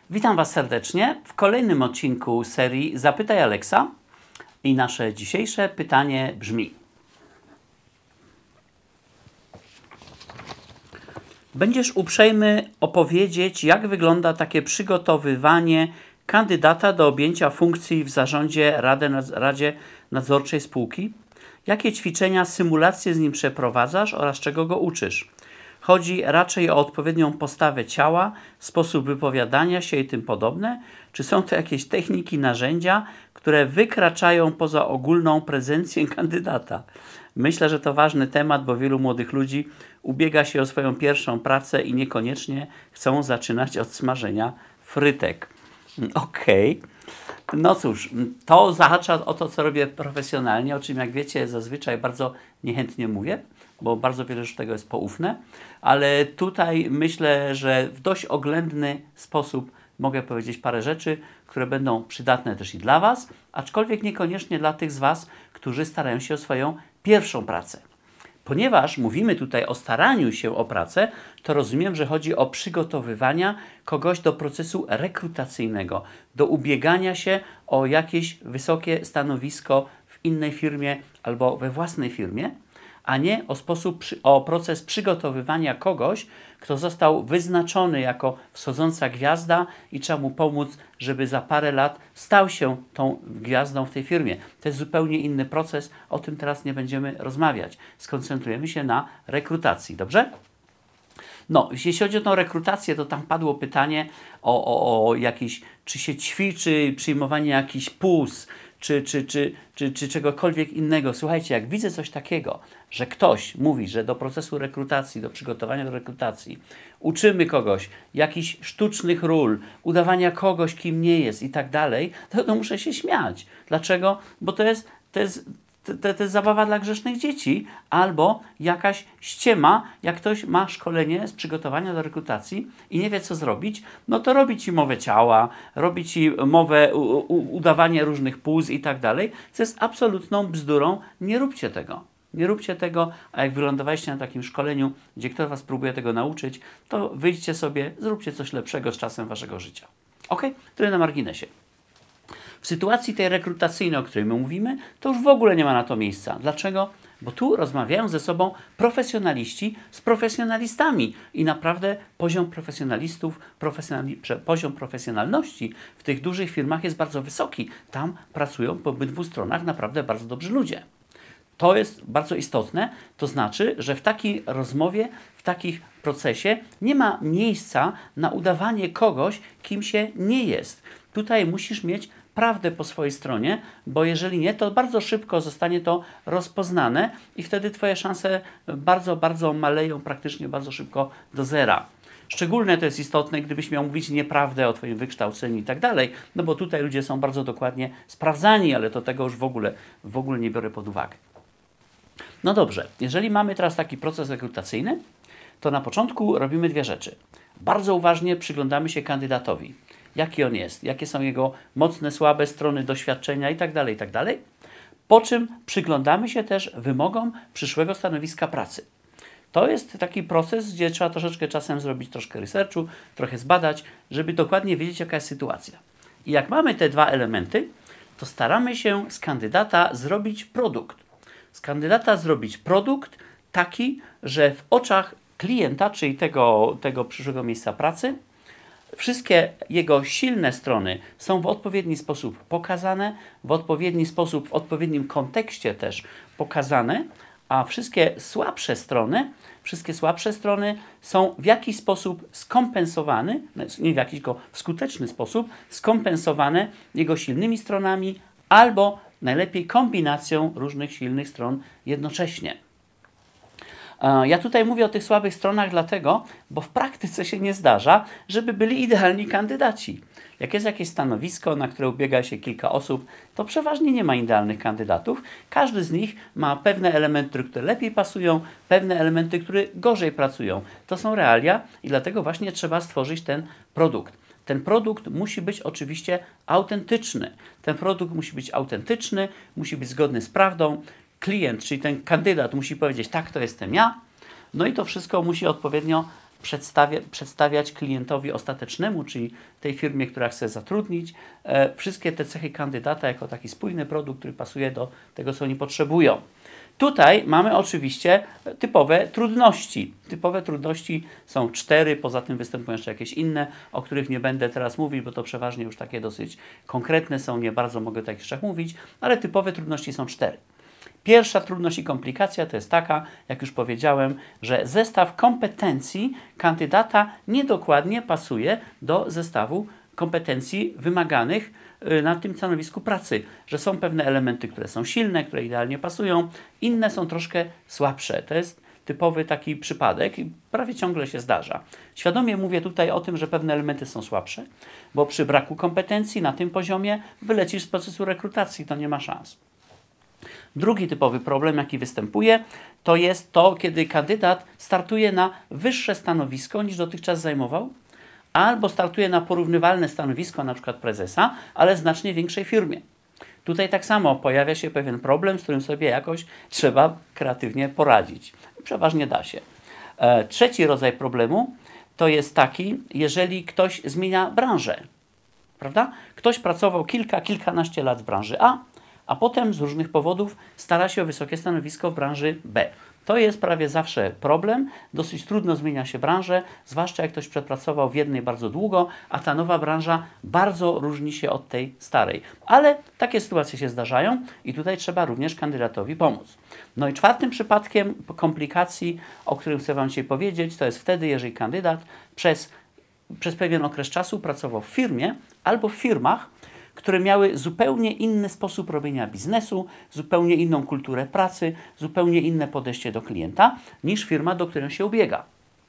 Witam Was serdecznie w kolejnym odcinku serii Zapytaj Alexa i nasze dzisiejsze pytanie brzmi: będziesz uprzejmy opowiedzieć, jak wygląda takie przygotowywanie kandydata do objęcia funkcji w zarządzie Radzie Nadzorczej spółki? Jakie ćwiczenia, symulacje z nim przeprowadzasz oraz czego go uczysz? Chodzi raczej o odpowiednią postawę ciała, sposób wypowiadania się i tym podobne? Czy są to jakieś techniki, narzędzia, które wykraczają poza ogólną prezencję kandydata? Myślę, że to ważny temat, bo wielu młodych ludzi ubiega się o swoją pierwszą pracę i niekoniecznie chcą zaczynać od smażenia frytek. Okej. No cóż, to zahacza o to, co robię profesjonalnie, o czym, jak wiecie, zazwyczaj bardzo niechętnie mówię, bo bardzo wiele już tego jest poufne, ale tutaj myślę, że w dość oględny sposób mogę powiedzieć parę rzeczy, które będą przydatne też i dla Was, aczkolwiek niekoniecznie dla tych z Was, którzy starają się o swoją pierwszą pracę. Ponieważ mówimy tutaj o staraniu się o pracę, to rozumiem, że chodzi o przygotowywania kogoś do procesu rekrutacyjnego, do ubiegania się o jakieś wysokie stanowisko w innej firmie albo we własnej firmie, a nie o proces przygotowywania kogoś, kto został wyznaczony jako wschodząca gwiazda i trzeba mu pomóc, żeby za parę lat stał się tą gwiazdą w tej firmie. To jest zupełnie inny proces, o tym teraz nie będziemy rozmawiać. Skoncentrujemy się na rekrutacji, dobrze? No, jeśli chodzi o tą rekrutację, to tam padło pytanie o jakieś, czy się ćwiczy przyjmowanie jakichś puls, czy czegokolwiek innego. Słuchajcie, jak widzę coś takiego, że ktoś mówi, że do procesu rekrutacji, do przygotowania do rekrutacji uczymy kogoś jakichś sztucznych ról, udawania kogoś, kim nie jest i tak dalej, to muszę się śmiać. Dlaczego? Bo to jest zabawa dla grzesznych dzieci albo jakaś ściema, jak ktoś ma szkolenie z przygotowania do rekrutacji i nie wie, co zrobić, no to robi Ci mowę ciała, robi Ci mowę, udawanie różnych póz i tak dalej, co jest absolutną bzdurą. Nie róbcie tego. Nie róbcie tego, a jak wylądowaliście na takim szkoleniu, gdzie ktoś Was próbuje tego nauczyć, to wyjdźcie sobie, zróbcie coś lepszego z czasem Waszego życia. Ok? Tyle na marginesie. W sytuacji tej rekrutacyjnej, o której my mówimy, to już w ogóle nie ma na to miejsca. Dlaczego? Bo tu rozmawiają ze sobą profesjonaliści z profesjonalistami i naprawdę poziom profesjonalistów, poziom profesjonalności w tych dużych firmach jest bardzo wysoki. Tam pracują po obydwu stronach naprawdę bardzo dobrzy ludzie. To jest bardzo istotne, to znaczy, że w takiej rozmowie, w takim procesie nie ma miejsca na udawanie kogoś, kim się nie jest. Tutaj musisz mieć prawdę po swojej stronie, bo jeżeli nie, to bardzo szybko zostanie to rozpoznane i wtedy Twoje szanse bardzo, bardzo maleją, praktycznie bardzo szybko do zera. Szczególnie to jest istotne, gdybyś miał mówić nieprawdę o Twoim wykształceniu i tak dalej, no bo tutaj ludzie są bardzo dokładnie sprawdzani, ale to tego już w ogóle nie biorę pod uwagę. No dobrze, jeżeli mamy teraz taki proces rekrutacyjny, to na początku robimy dwie rzeczy. Bardzo uważnie przyglądamy się kandydatowi. Jaki on jest, jakie są jego mocne, słabe strony, doświadczenia itd., itd. Po czym przyglądamy się też wymogom przyszłego stanowiska pracy. To jest taki proces, gdzie trzeba troszeczkę czasem zrobić troszkę researchu, trochę zbadać, żeby dokładnie wiedzieć, jaka jest sytuacja. I jak mamy te dwa elementy, to staramy się z kandydata zrobić produkt. Z kandydata zrobić produkt taki, że w oczach klienta, czyli tego przyszłego miejsca pracy, wszystkie jego silne strony są w odpowiedni sposób pokazane, w odpowiedni sposób, w odpowiednim kontekście też pokazane, a wszystkie słabsze strony są w jakiś sposób skompensowane, nie w jakiś, tylko w skuteczny sposób skompensowane jego silnymi stronami albo najlepiej kombinacją różnych silnych stron jednocześnie. Ja tutaj mówię o tych słabych stronach dlatego, bo w praktyce się nie zdarza, żeby byli idealni kandydaci. Jak jest jakieś stanowisko, na które ubiega się kilka osób, to przeważnie nie ma idealnych kandydatów. Każdy z nich ma pewne elementy, które lepiej pasują, pewne elementy, które gorzej pracują. To są realia i dlatego właśnie trzeba stworzyć ten produkt. Ten produkt musi być oczywiście autentyczny. Ten produkt musi być autentyczny, musi być zgodny z prawdą. Klient, czyli ten kandydat musi powiedzieć, tak, to jestem ja. No i to wszystko musi odpowiednio przedstawiać klientowi ostatecznemu, czyli tej firmie, która chce zatrudnić, wszystkie te cechy kandydata jako taki spójny produkt, który pasuje do tego, co oni potrzebują. Tutaj mamy oczywiście typowe trudności. Typowe trudności są 4, poza tym występują jeszcze jakieś inne, o których nie będę teraz mówić, bo to przeważnie już takie dosyć konkretne są, nie bardzo mogę tak jeszcze mówić, ale typowe trudności są 4. Pierwsza trudność i komplikacja to jest taka, jak już powiedziałem, że zestaw kompetencji kandydata niedokładnie pasuje do zestawu kompetencji wymaganych na tym stanowisku pracy, że są pewne elementy, które są silne, które idealnie pasują, inne są troszkę słabsze. To jest typowy taki przypadek i prawie ciągle się zdarza. Świadomie mówię tutaj o tym, że pewne elementy są słabsze, bo przy braku kompetencji na tym poziomie wylecisz z procesu rekrutacji, to nie ma szans. Drugi typowy problem, jaki występuje, to jest to, kiedy kandydat startuje na wyższe stanowisko niż dotychczas zajmował, albo startuje na porównywalne stanowisko, na przykład prezesa, ale w znacznie większej firmie. Tutaj tak samo pojawia się pewien problem, z którym sobie jakoś trzeba kreatywnie poradzić. Przeważnie da się. Trzeci rodzaj problemu to jest taki, jeżeli ktoś zmienia branżę. Prawda? Ktoś pracował kilkanaście lat w branży a potem z różnych powodów stara się o wysokie stanowisko w branży B. To jest prawie zawsze problem. Dosyć trudno zmienia się branżę, zwłaszcza jak ktoś przepracował w jednej bardzo długo, a ta nowa branża bardzo różni się od tej starej. Ale takie sytuacje się zdarzają i tutaj trzeba również kandydatowi pomóc. No i czwartym przypadkiem komplikacji, o którym chcę Wam dzisiaj powiedzieć, to jest wtedy, jeżeli kandydat przez pewien okres czasu pracował w firmie albo w firmach, które miały zupełnie inny sposób robienia biznesu, zupełnie inną kulturę pracy, zupełnie inne podejście do klienta niż firma, do której się ubiega.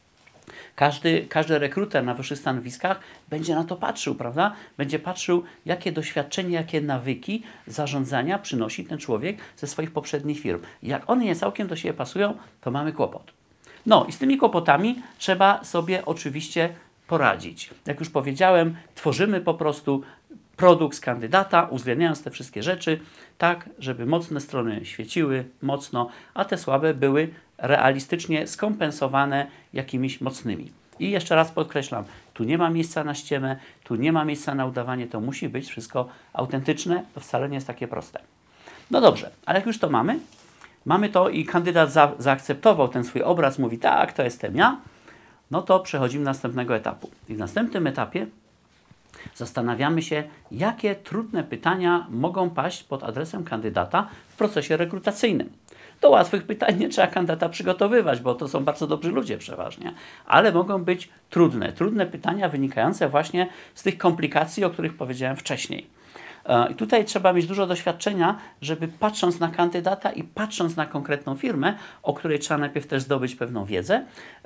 Każdy rekruter na wyższych stanowiskach będzie na to patrzył, prawda? Będzie patrzył, jakie doświadczenie, jakie nawyki zarządzania przynosi ten człowiek ze swoich poprzednich firm. Jak one nie całkiem do siebie pasują, to mamy kłopot. No i z tymi kłopotami trzeba sobie oczywiście poradzić. Jak już powiedziałem, tworzymy po prostu produkt z kandydata, uwzględniając te wszystkie rzeczy, tak, żeby mocne strony świeciły mocno, a te słabe były realistycznie skompensowane jakimiś mocnymi. I jeszcze raz podkreślam, tu nie ma miejsca na ściemę, tu nie ma miejsca na udawanie, to musi być wszystko autentyczne, to wcale nie jest takie proste. No dobrze, ale jak już to mamy to i kandydat zaakceptował ten swój obraz, mówi tak, to jestem ja, no to przechodzimy do następnego etapu. I w następnym etapie zastanawiamy się, jakie trudne pytania mogą paść pod adresem kandydata w procesie rekrutacyjnym. Do łatwych pytań nie trzeba kandydata przygotowywać, bo to są bardzo dobrzy ludzie przeważnie, ale mogą być trudne pytania wynikające właśnie z tych komplikacji, o których powiedziałem wcześniej. I tutaj trzeba mieć dużo doświadczenia, żeby patrząc na kandydata i patrząc na konkretną firmę, o której trzeba najpierw też zdobyć pewną wiedzę,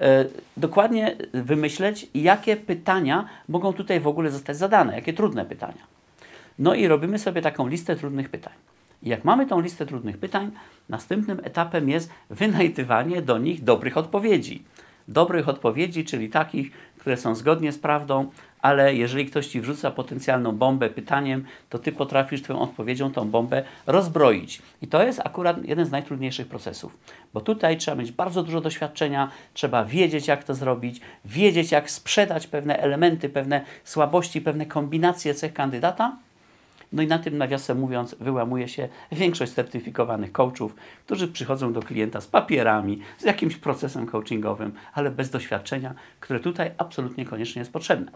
dokładnie wymyśleć, jakie pytania mogą tutaj w ogóle zostać zadane, jakie trudne pytania. No i robimy sobie taką listę trudnych pytań. I jak mamy tą listę trudnych pytań, następnym etapem jest wynajdywanie do nich dobrych odpowiedzi. Dobrych odpowiedzi, czyli takich, które są zgodnie z prawdą, ale jeżeli ktoś Ci wrzuca potencjalną bombę pytaniem, to Ty potrafisz Twoją odpowiedzią tą bombę rozbroić. I to jest akurat jeden z najtrudniejszych procesów, bo tutaj trzeba mieć bardzo dużo doświadczenia, trzeba wiedzieć, jak to zrobić, wiedzieć, jak sprzedać pewne elementy, pewne słabości, pewne kombinacje cech kandydata. No i na tym, nawiasem mówiąc, wyłamuje się większość certyfikowanych coachów, którzy przychodzą do klienta z papierami, z jakimś procesem coachingowym, ale bez doświadczenia, które tutaj absolutnie koniecznie jest potrzebne.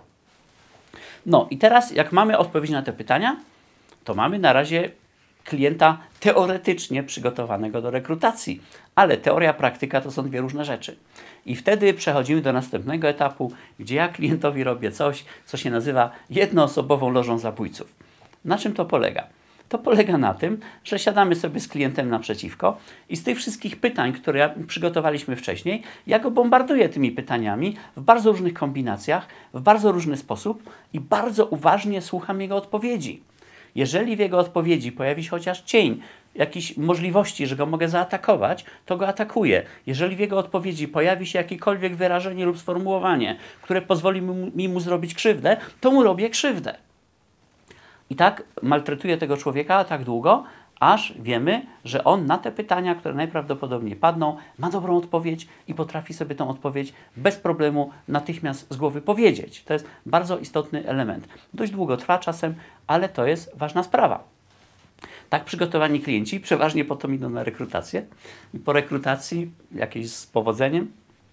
No i teraz, jak mamy odpowiedź na te pytania, to mamy na razie klienta teoretycznie przygotowanego do rekrutacji, ale teoria, praktyka to są dwie różne rzeczy. I wtedy przechodzimy do następnego etapu, gdzie ja klientowi robię coś, co się nazywa jednoosobową lożą zabójców. Na czym to polega? To polega na tym, że siadamy sobie z klientem naprzeciwko i z tych wszystkich pytań, które przygotowaliśmy wcześniej, ja go bombarduję tymi pytaniami w bardzo różnych kombinacjach, w bardzo różny sposób i bardzo uważnie słucham jego odpowiedzi. Jeżeli w jego odpowiedzi pojawi się chociaż cień jakiejś możliwości, że go mogę zaatakować, to go atakuję. Jeżeli w jego odpowiedzi pojawi się jakiekolwiek wyrażenie lub sformułowanie, które pozwoli mi mu zrobić krzywdę, to mu robię krzywdę. I tak maltretuję tego człowieka tak długo, aż wiemy, że on na te pytania, które najprawdopodobniej padną, ma dobrą odpowiedź i potrafi sobie tą odpowiedź bez problemu natychmiast z głowy powiedzieć. To jest bardzo istotny element. Dość długo trwa czasem, ale to jest ważna sprawa. Tak przygotowani klienci przeważnie potem idą na rekrutację i po rekrutacji, jakiejś z powodzeniem,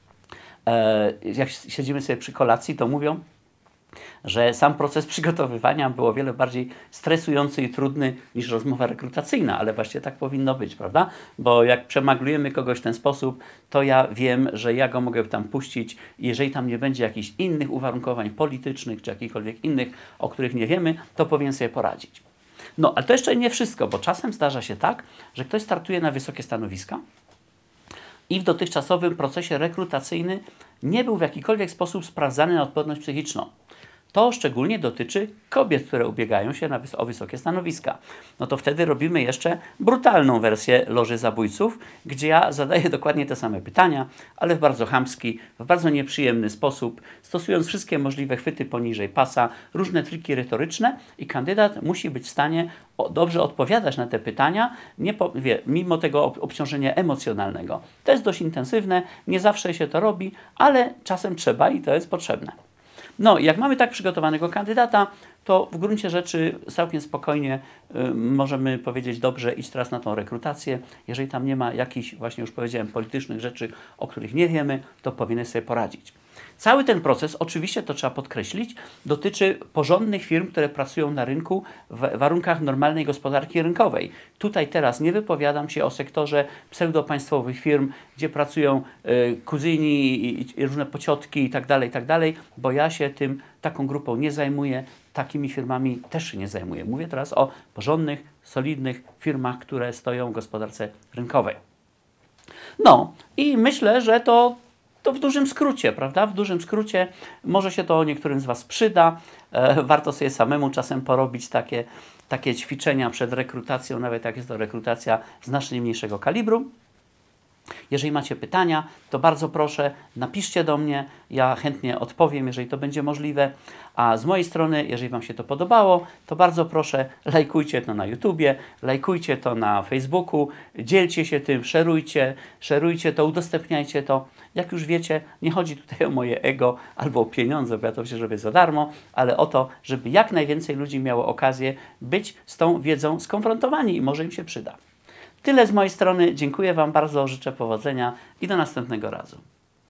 jak siedzimy sobie przy kolacji, to mówią, że sam proces przygotowywania był o wiele bardziej stresujący i trudny niż rozmowa rekrutacyjna, ale właśnie tak powinno być, prawda? Bo jak przemaglujemy kogoś w ten sposób, to ja wiem, że ja go mogę tam puścić i jeżeli tam nie będzie jakichś innych uwarunkowań politycznych czy jakichkolwiek innych, o których nie wiemy, to powinien sobie poradzić. No, ale to jeszcze nie wszystko, bo czasem zdarza się tak, że ktoś startuje na wysokie stanowiska i w dotychczasowym procesie rekrutacyjnym nie był w jakikolwiek sposób sprawdzany na odporność psychiczną. To szczególnie dotyczy kobiet, które ubiegają się o wysokie stanowiska. No to wtedy robimy jeszcze brutalną wersję Loży Zabójców, gdzie ja zadaję dokładnie te same pytania, ale w bardzo chamski, w bardzo nieprzyjemny sposób, stosując wszystkie możliwe chwyty poniżej pasa, różne triki retoryczne i kandydat musi być w stanie dobrze odpowiadać na te pytania, mimo tego obciążenia emocjonalnego. To jest dość intensywne, nie zawsze się to robi, ale czasem trzeba i to jest potrzebne. No, jak mamy tak przygotowanego kandydata, to w gruncie rzeczy całkiem spokojnie możemy powiedzieć, dobrze, idź teraz na tą rekrutację. Jeżeli tam nie ma jakichś, właśnie już powiedziałem, politycznych rzeczy, o których nie wiemy, to powinien sobie poradzić. Cały ten proces, oczywiście to trzeba podkreślić, dotyczy porządnych firm, które pracują na rynku w warunkach normalnej gospodarki rynkowej. Tutaj teraz nie wypowiadam się o sektorze pseudopaństwowych firm, gdzie pracują kuzyni i różne pociotki i tak dalej, bo ja się taką grupą nie zajmuję, takimi firmami też się nie zajmuję. Mówię teraz o porządnych, solidnych firmach, które stoją w gospodarce rynkowej. No i myślę, że to w dużym skrócie, prawda? W dużym skrócie może się to niektórym z Was przyda. Warto sobie samemu czasem porobić takie ćwiczenia przed rekrutacją, nawet jak jest to rekrutacja znacznie mniejszego kalibru. Jeżeli macie pytania, to bardzo proszę, napiszcie do mnie, ja chętnie odpowiem, jeżeli to będzie możliwe. A z mojej strony, jeżeli Wam się to podobało, to bardzo proszę, lajkujcie to na YouTubie, lajkujcie to na Facebooku, dzielcie się tym, szerujcie to, udostępniajcie to. Jak już wiecie, nie chodzi tutaj o moje ego albo o pieniądze, bo ja to przecież robię za darmo, ale o to, żeby jak najwięcej ludzi miało okazję być z tą wiedzą skonfrontowani i może im się przyda. Tyle z mojej strony. Dziękuję Wam bardzo, życzę powodzenia i do następnego razu.